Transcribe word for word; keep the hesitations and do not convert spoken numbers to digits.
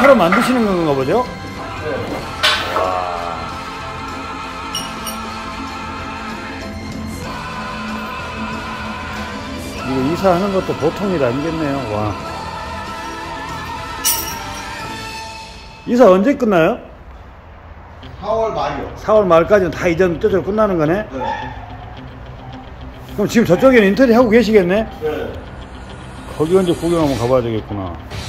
차로 만드시는 건가 보죠? 네. 이거 이사하는 것도 보통 일 아니겠네요. 와. 이사 언제 끝나요? 사월 말이요. 사월 말까지는 다 이전 저쪽으로 끝나는 거네? 네. 그럼 지금 저쪽에는 인터넷 하고 계시겠네? 네. 거기 언제 구경 한번 가봐야 되겠구나.